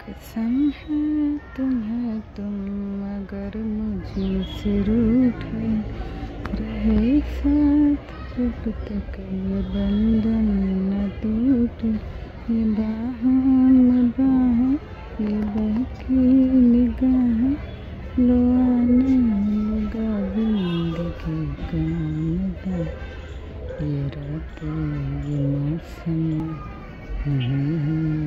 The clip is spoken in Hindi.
कसम है तुम्हें तुम अगर मुझसे रूठे रहे साथ जब तक ये बंधन न टूटे। ये बाहों ये बहकी निगाहें लो आने लगा जिंदगी का मजा। ये रातें ये मौसम नहीं